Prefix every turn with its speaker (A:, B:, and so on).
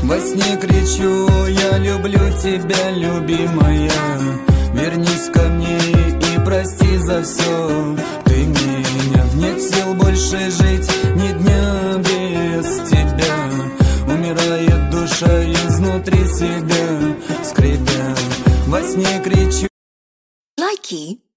A: Во сне кричу: я люблю тебя, любимая. Вернись ко мне и прости за все ты меня. Нет сил больше жить ни дня без тебя. Умирает душа изнутри себя, скребя. Во сне кричу.
B: Likey.